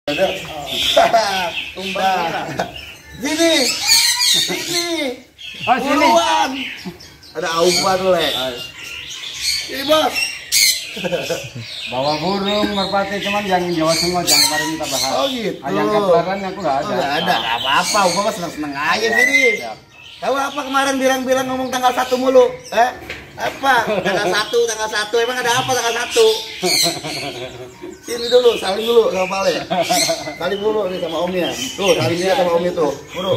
Ada. Tumbang. Gini. Oh, sini. Buruan. Ada aupa tuh, Le. Ini, Bos. Bawa burung merpati, cuman yang Jawa semua yang kemarin kita bahas. Oh gitu. Yang kembaran aku nggak ada. Nggak ada, nggak apa-apa. Gua mah seneng-seneng aja sini. Tahu apa kemarin bilang ngomong tanggal 1 mulu? Apa? Tanggal 1, emang ada apa tanggal 1? Sini dulu, saling dulu sama Pale. Saling dulu nih sama Omnya. Tuh, salingnya sama Omnya tuh. Buru.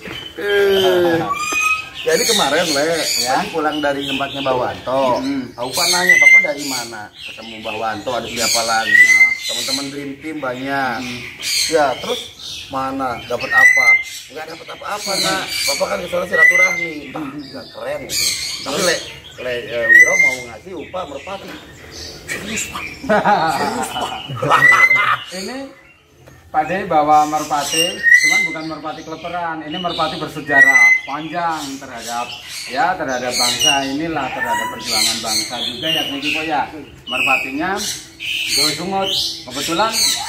Jadi kemarin, Le, ya, pulang dari tempatnya Mbak Wanto. Aupa nanya, Bapak dari mana? Ketemu Mbak Wanto, ada siapa lagi? Teman-teman Dream Team banyak. Ya, terus mana? Dapat apa? Nggak dapat apa-apa, Nak. Bapak kan kesana silaturahmi. Nggak keren gitu. Tapi Le, Wiro mau ngasih upah merpati. Serius, Pak. Serius, Pak. Ini Pak De bawa merpati, cuman bukan merpati keleperan. Ini merpati bersejarah panjang terhadap bangsa inilah, terhadap perjuangan bangsa juga ya, Niki ya. Merpatinya Jawa Sungut. Kebetulan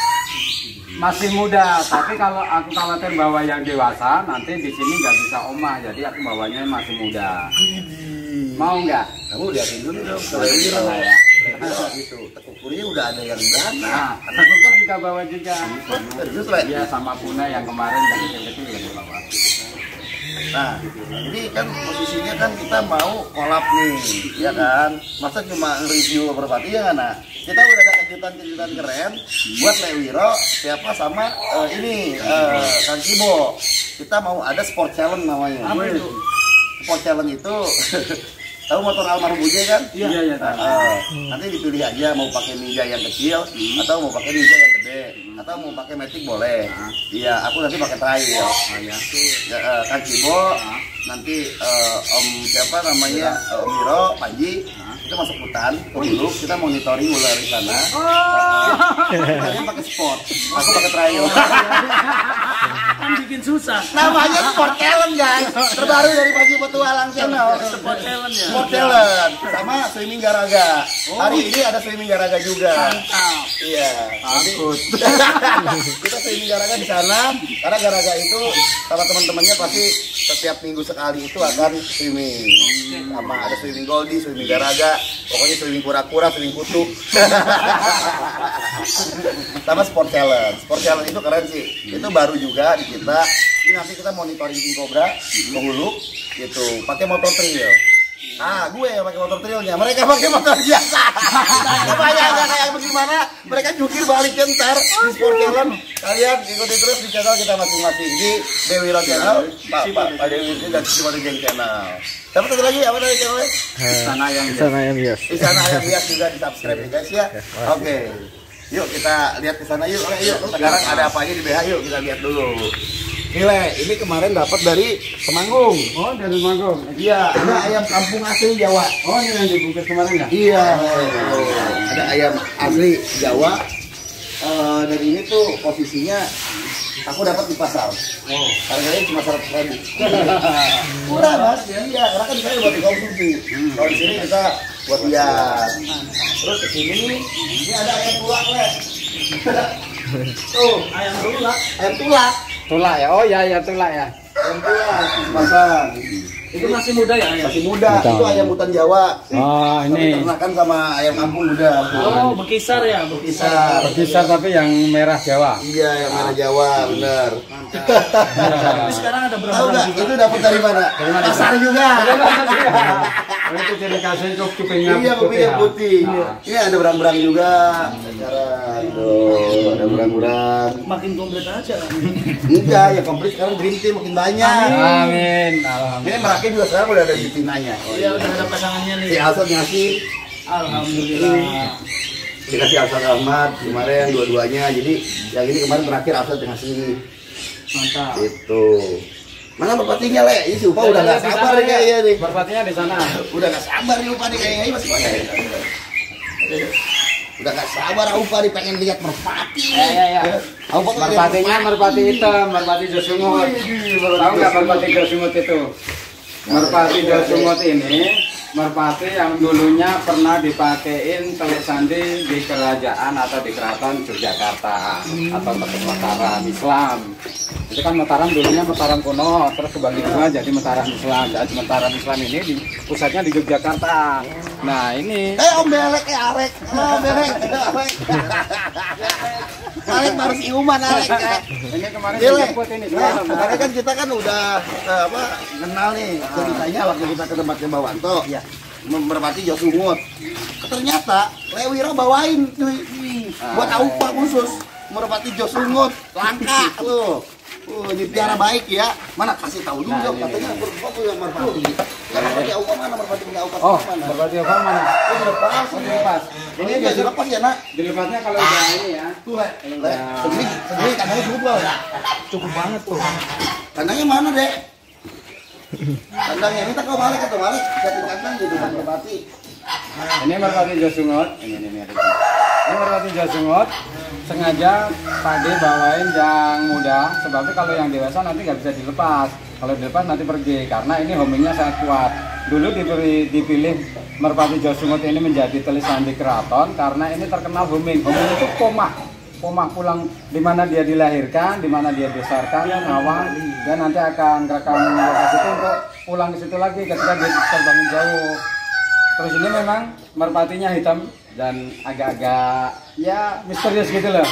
masih muda, tapi kalau aku khawatir bawa yang dewasa, nanti di sini nggak bisa omah, jadi aku bawanya masih muda. Mau nggak? Kamu lihatin dulu dong. Ya. Gitu. Tekukurnya udah ada yang mana? Nah, tekukur juga bawa juga. Terus Le. Ya sama Puna yang kemarin yang kecil-kecil yang bawa. Nah, ini kan posisinya kan kita mau kolab nih, ya kan? Masa cuma review merpati ya nggak? Kita udah ada kejutan-kejutan keren buat Le Wiro, siapa sama ini Kang Kibo. Kita mau ada sport challenge namanya. Apa itu? Sport challenge itu tahu motor almarhum Buje kan? Iya. Nanti dipilih aja mau pakai Ninja yang kecil atau mau pakai Ninja yang gede atau mau pakai Matic boleh. Iya, aku nanti pakai trail. Kan Cibo, nanti Om siapa namanya Om Miro, Panji, kita masuk hutan ke Hulu, kita monitoring ular di sana. Kalian pakai sport, aku pakai trail. Kan bikin susah. Namanya sport challenge guys, terbaru dari Panji Petualang Channel. Sport challenge ya. Sport challenge sama swimming garaga. Hari ini ada swimming garaga juga. Mantap. Iya. Takut. Kita swimming garaga di sana karena garaga itu sama teman-temannya pasti setiap minggu sekali itu akan swimming. Sama ada swimming goldie, swimming garaga, pokoknya swimming kura-kura, swimming kutu. Sama sport challenge. Sport challenge itu keren sih. Itu baru juga di kita. Ini nanti kita monitoring King Cobra ke Hulu gitu, pakai motor trail. Gue yang pakai motor trailnya, mereka pakai motor biasa. Kebayangnya kayak bagaimana? Mereka jukir balik ntar di sport challenge. Kalian ikuti terus di channel kita masing-masing di Dewi Wiro Channel, Pak Dewi Wiro dan Cimori Gang Channel. Dapat satu lagi apa dari channelnya? Sana yang Di sana yang lihat juga di subscribe ya guys ya. Oke. Yuk kita lihat ke sana yuk. Yuk. Sekarang ada apa aja di BH yuk kita lihat dulu. Nilai, ini kemarin dapat dari Temanggung. Oh, dari Manggung. Iya, ada ayam kampung asli Jawa. Oh, ini yang dibungkus kemarin ya? Iya, ada ayam asli Jawa. Dari ini tuh posisinya aku dapat di pasar. Oh, Harganya cuma 100.000. Murah mas, iya. Karena kan saya buat dikonsumsi. Kalau di sini kita buat lihat. Terus ke sini nih, ini ada ayam tulak Le. Tuh, Ayam tulak. ayam tulak. tulak ya? Oh ya tulak ya. Ayam tulak, pasang. Itu masih muda ya ayam? Masih muda, itu ayam hutan Jawa. Oh, ini Ternakan sama ayam kampung muda. Oh, berkisar ya, berkisar. berkisar tapi yang merah Jawa. Iya, yang merah Jawa, benar. Tapi sekarang ada berapa Tahu nggak? juga? Itu dapat dari mana? Pasar juga. Itu jadi kasih kupingnya Iya, kupingnya putih. Nah. Ini ada berang-berang juga. Sekarang, tuh, ada berang-berang. Makin komplit aja. Enggak, ya komplit sekarang Dream Team makin banyak. Amin. Ini Alhamdulillah. Meraki juga sekarang udah ada di Pinanya. Iya, udah ada pasangannya nih. Si Alsat ngasih, Alhamdulillah. dikasih Alsat Ahmad kemarin dua-duanya. Jadi yang ini kemarin terakhir Alsat ngasih. Mantap. Itu. Mana merpatinya Le? Ini si Upa udah nggak sabar nih kayaknya nih. Merpatinya di sana. Udah nggak sabar nih Upa nih kayaknya ini masih pakai. Udah nggak sabar Upa nih pengen lihat merpati. Ya. Merpatinya merpati hitam, merpati Josungut. Tahu nggak merpati Josungut itu? Merpati Josungut ini merpati yang dulunya pernah dipakein telik sandi di kerajaan atau di keraton Yogyakarta atau tempat Mataram Islam. Itu kan Mataram dulunya Mataram kuno, terus kebagi dua jadi Mataram Islam. Dan Mataram Islam ini pusatnya di Yogyakarta. Nah ini Om Belek arek. Om Belek arek. Arek baru siuman arek. ini kemarin Gile. saya jemput ini. Karena kan kita kan udah kenal nih ceritanya waktu kita ke tempatnya Bawanto. Iya. Merpati Josungut. Ternyata Lewiro bawain cuy. Buat aupa khusus. Merpati Josungut langka loh. Dipiara baik ya. Mana kasih tahu dulu dong katanya foto yang merpati. Merpati aupa mana merpati punya aupa Oh, mana? merpati apa mana? Oh, dilepas. Dilepas. Ini enggak dilepas ya, Nak? Dilepasnya kalau udah ini ya. Tuh, segini kandangnya cukup lah. Cukup banget tuh. Kandangnya mana, Dek? Kandangnya ini tak kau balik atau balik? Satu kandang gitu kan merpati. Ini merpati Josungut. Ini ada. Ini merpati Josungut. Sengaja Pade bawain yang muda, sebabnya kalau yang dewasa nanti nggak bisa dilepas. Kalau dilepas nanti pergi, karena ini homingnya sangat kuat. Dulu dipilih merpati Josungut ini menjadi telik sandi keraton karena ini terkenal homing. Homing itu pomah pulang di mana dia dilahirkan, di mana dia dibesarkan, awal, dan nanti akan rekam lokasi itu untuk pulang ke situ lagi ketika dia terbangin jauh. Terus ini memang merpatinya hitam dan agak-agak ya misterius gitu loh.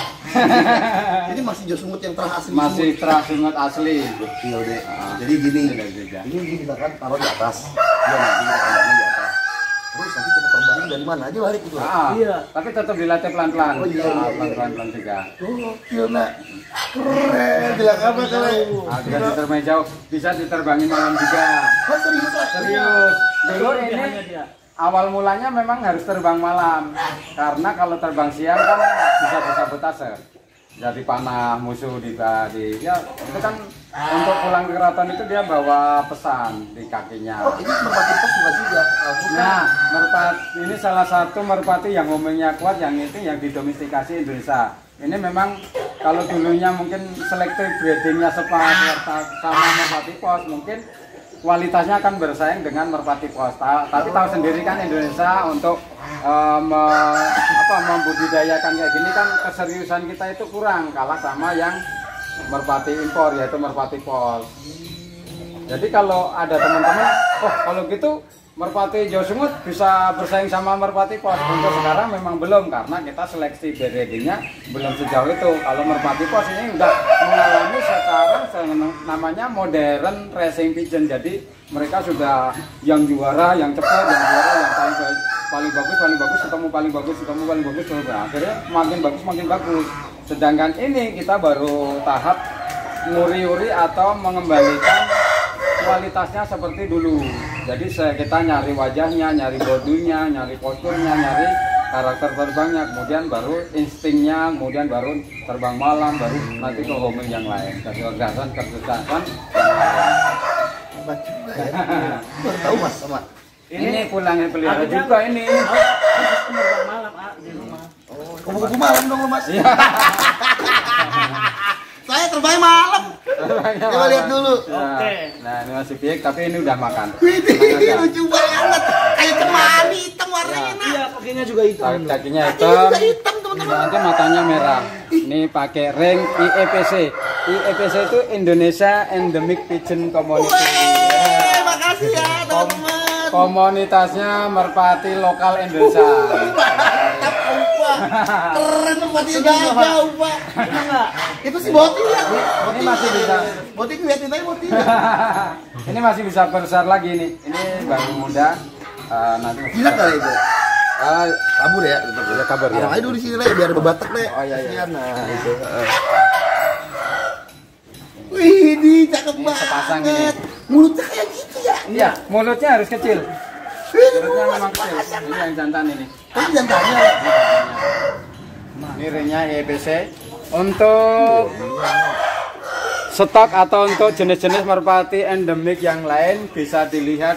Ini masih Josungut yang terasli. Masih Josungut asli. Gokil, Dek. Jadi gini. Ini kita kan taruh di atas. Dia nanti kita kandangnya di atas. Terus nanti kita terbangin dari mana aja balik itu. Iya. Tapi tetap dilatih pelan-pelan. Oh, iya. Pelan-pelan juga. Gokil, Nak. Keren. Bilang apa kalian? Agak diterbangin jauh, bisa diterbangin malam juga. Oh, serius, Nak? Serius. Dulu Hanya ini dia. awal mulanya memang harus terbang malam, karena kalau terbang siang kan bisa sabotase. Jadi panah musuh di ya itu kan untuk pulang ke keraton itu dia bawa pesan di kakinya. Oh, ini merpati pos bukan juga. Nah, merpati ini salah satu merpati yang homingnya kuat, yang itu yang didomestikasi Indonesia. Ini memang kalau dulunya mungkin selektif breedingnya sama merpati pos, mungkin kualitasnya akan bersaing dengan merpati pos. Tapi tahu sendiri kan Indonesia untuk membudidayakan kayak gini kan keseriusan kita itu kurang, kalah sama yang merpati impor yaitu merpati pos. Jadi kalau ada teman-teman, oh kalau gitu merpati Josungut bisa bersaing sama merpati pos. Untuk sekarang memang belum, karena kita seleksi breedingnya belum sejauh itu. Kalau merpati pos ini udah mengalami sekarang namanya modern racing pigeon. Jadi mereka sudah yang juara, yang cepat, yang juara, yang paling bagus, ketemu paling bagus, terus akhirnya makin bagus. Sedangkan ini kita baru tahap nguri-uri atau mengembalikan kualitasnya seperti dulu. Jadi kita nyari wajahnya, nyari bodunya, nyari posturnya, nyari karakter terbangnya, kemudian baru instingnya, kemudian baru terbang malam, baru nanti ke homing yang lain, kecerdasan yang lain. Hebat juga ya. Baru tahu Mas sama. Ini pulangnya pelihara juga ini. Terbang malam di rumah. Kupu-kupu malam dong lo Mas. Iya. Saya terbang malam. Coba lihat dulu. Oke. Nah, ini masih piek tapi ini udah makan. Widih, lucu banget. Kayak cemani hitam warnanya. Nak. Iya, kakinya juga hitam. Kakinya Kakinya hitam. juga hitam teman-teman. Nanti matanya merah. Ini pakai ring IEPC. IEPC itu Indonesia Endemic Pigeon Community. Wih, makasih ya teman-teman. Komunitasnya merpati lokal Indonesia. Mantap, Upa. Keren merpati gajah, Upa. Emang enggak? Itu si Boti ya? Ini masih bisa. Boti ngeliatin aja Boti. Ini masih bisa besar lagi nih. Ini baru muda. Nanti masih Gila besar. kali itu. Kabur ya, tetap Ya, kabur ya. Taruh aja dulu di sini, Le, biar bebatek, Le. Oh, iya, iya. Kasihan, nah, itu. Wih, ini cakep Ini sepasang banget. ini. Mulutnya kayak gitu ya. Iya, mulutnya harus kecil. Ini Mulutnya luas memang kecil. banget. Ini yang jantan ini. Tapi jantannya. Ini ringnya EPC. Untuk stok atau untuk jenis-jenis merpati endemik yang lain bisa dilihat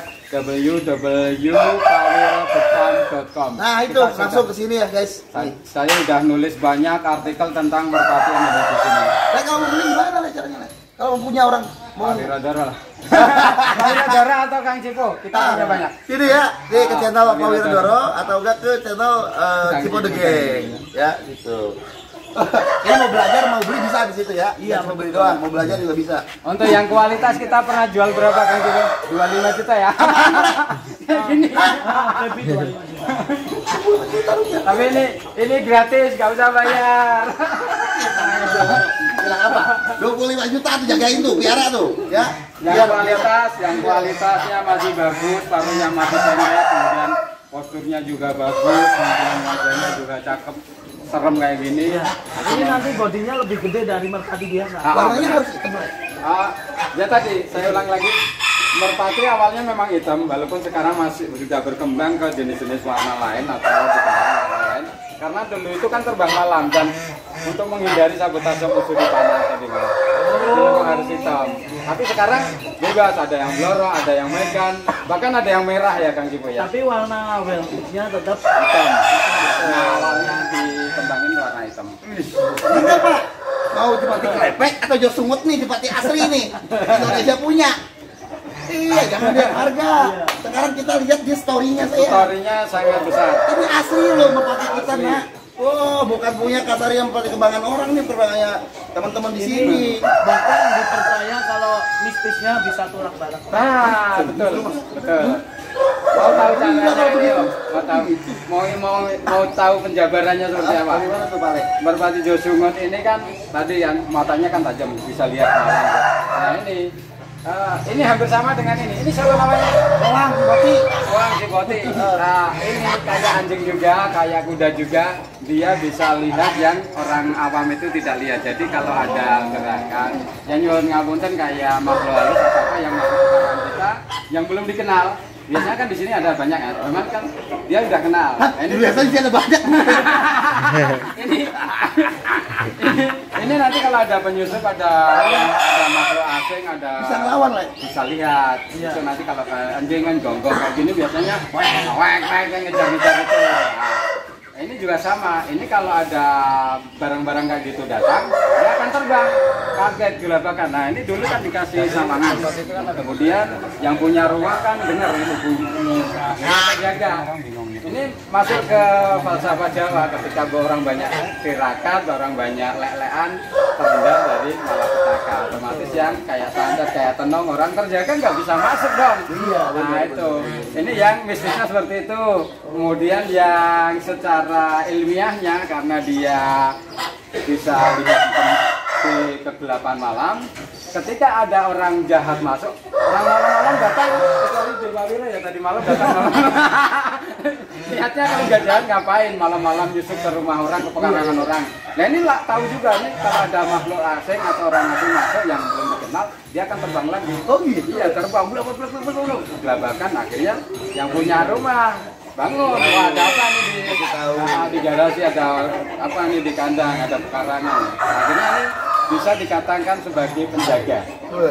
www.kawirobetan.com. Nah, itu langsung ke sini ya, guys. Saya udah nulis banyak artikel tentang merpati endemik di sini. Le, kalau mau beli gimana, Le, caranya, Le? Kalau punya orang mau Kawiro Doro lah. Wiradoro atau Kang Cipo? Kita punya banyak. Ini ya, nih ke channel Pak Wiradoro atau enggak ke channel Cipo The Gang. Ya, gitu. Ini mau belajar, mau beli bisa di situ ya. Iya, mau beli doang, mau belajar juga bisa. Untuk yang kualitas kita pernah jual berapa Kang Cipo? 25 juta ya. Gini. Lebih 25 juta. Tapi ini gratis, nggak usah bayar. Bilang apa? 25 juta tuh jagain tuh, piara tuh, ya. Yang kualitasnya masih bagus, paruhnya masih pendek, kemudian posturnya juga bagus, kemudian wajahnya juga cakep, serem kayak gini. Ini nanti bodinya lebih gede dari merpati biasa. Warnanya harus hitam. Ya tadi saya ulang lagi, merpati awalnya memang hitam, walaupun sekarang masih sudah berkembang ke jenis-jenis warna lain atau dikembangkan warna lain. Karena dulu itu kan terbang malam dan untuk menghindari sabotase musuh di panah tadi kan. Jadi memang harus hitam. Tapi sekarang bebas, ada yang blorong, ada yang megan, bahkan ada yang merah ya Kang Cipo ya. Tapi warna wellnya tetap Hitam. Nah, awalnya dikembangin warna hitam. Enggak Pak, mau dipati klepek atau jos sungut nih, dipati asli nih. Indonesia punya. Iya, jangan lihat harga. Sekarang kita lihat di story-nya saya. Story-nya sangat besar. Ini asli loh merpati kita, Nak. Oh, bukan punya kasar yang merpati kembangan orang nih, perbangannya teman-teman di sini. bahkan dipercaya kalau mistisnya bisa tulak-balik. Nah, betul. Mau tahu caranya ini, Om? Mau tahu penjabarannya seperti apa? Gimana tuh, Pak? Merpati Josungut ini kan tadi yang matanya kan tajam, bisa lihat malam. Nah, ini hampir sama dengan ini. Ini siapa namanya? Wah, Boti. Wang Cipoti. Nah, ini kayak anjing juga, kayak kuda juga. Dia bisa lihat yang orang awam itu tidak lihat. Jadi kalau ada gerakan yang nyuwun ngapunten kayak makhluk halus atau apa yang makhluk kita yang belum dikenal. Biasanya kan di sini ada banyak ya, cuman kan dia udah kenal. Hah, Nah, ini biasanya sih ada banyak. ini nanti kalau ada penyusup, ada makhluk asing, ada Bisa ngelawan lah. bisa lihat. Itu nanti kalau anjing kan gonggong kayak gini biasanya wek ngejar-ngejar itu. Nah, ini juga sama. Ini kalau ada barang-barang kayak gitu datang, dia akan terbang. Kaget gelabakan. Nah, ini dulu kan dikasih samangan. Itu kan kemudian yang punya rumah kan dengar itu bunyi. Nah, jaga. Ini masuk ke falsafah Jawa ketika orang banyak tirakat, orang banyak lelean, terhindar dari malapetaka. Otomatis yang kayak santet, kayak tenong, orang terjaga nggak bisa masuk dong. Nah itu, ini yang mistisnya seperti itu. Kemudian yang secara ilmiahnya karena dia bisa lihat di kegelapan malam. Ketika ada orang jahat masuk, orang malam-malam datang, kecuali Dewa Wira ya tadi malam datang malam. Lihatnya kalau nggak jahat ngapain malam-malam nyusup ke rumah orang, ke pekarangan orang. Nah ini lah tahu juga nih kalau ada makhluk asing atau orang asing masuk yang belum dikenal, dia akan terbang lagi. Oh gitu. Iya terbang, belum. Gelabakan akhirnya yang punya rumah bangun, wah ada apa nih di garasi, ada apa nih di kandang, ada pekarangan. Akhirnya ini bisa dikatakan sebagai penjaga.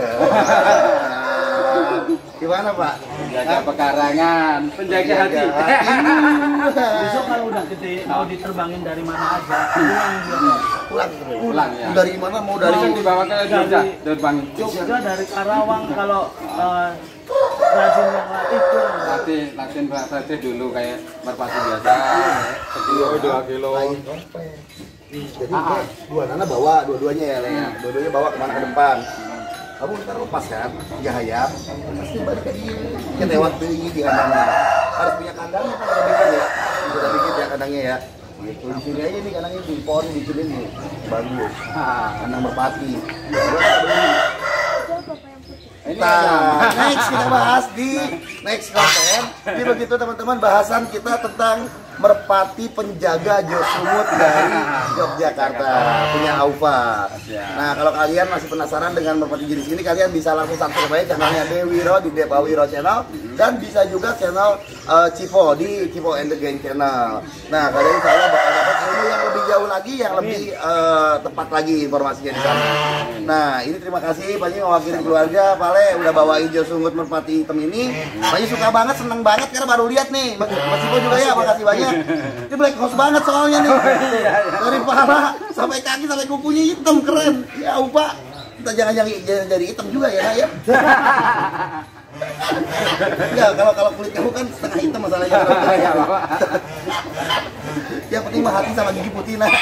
Gimana Pak? Penjaga pekarangan, penjaga hati. Besok kalau udah gede mau diterbangin dari mana aja, Pulang ya. Dari mana mau dari Langsung dibawa ke Jogja, terbang. Jogja dari Karawang kalau rajin yang latih tuh. Latihan berlatih dulu kayak merpati biasa. Sekilo 2 kilo. Jadi dua nana bawa dua-duanya ya, Leng. Dua-duanya bawa kemana ke depan. Kamu ntar lepas kan, ya hayap, pasti balik lagi. Kita lewat tinggi di kandangnya. Harus punya kandangnya kan, udah bikin ya. Udah bikin ya kandangnya ya. Gitu, di sini aja nih kandangnya di pohon dibikinin nih, bagus. Kandang merpati. Nah, next kita bahas di next konten. Jadi begitu teman-teman bahasan kita tentang merpati penjaga Josungut dari Yogyakarta punya Aufa. Nah kalau kalian masih penasaran dengan merpati jenis ini, kalian bisa langsung subscribe aja channelnya Dewiro di Depa Wiro Channel, dan bisa juga channel Cipo di Cipo and the Gang Channel. Nah kalian insya Allah bakal dapat ilmu yang lebih jauh lagi, yang lebih tepat lagi informasinya di sana. Nah ini terima kasih Pak Ji mewakili keluarga Pale udah bawain Josungut merpati hitam ini. Pak Ji suka banget, seneng banget karena baru lihat nih. Mas Cipo juga ya, makasih banyak. Ini black house banget soalnya nih. Dari kepala sampai kaki sampai kukunya hitam, keren. Ya Pak. Kita jangan jadi hitam juga ya, Nak, ya. Ya, kalau kulit kamu kan setengah hitam masalahnya. Yang penting mah hati sama gigi putih, Nak.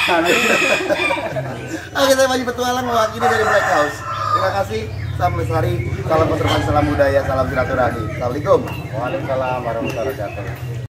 Oke, saya maju petualang mewakili dari Black House. Terima kasih. Salam lestari, salam konservasi, salam budaya, salam silaturahmi. Assalamualaikum. Waalaikumsalam warahmatullahi wabarakatuh.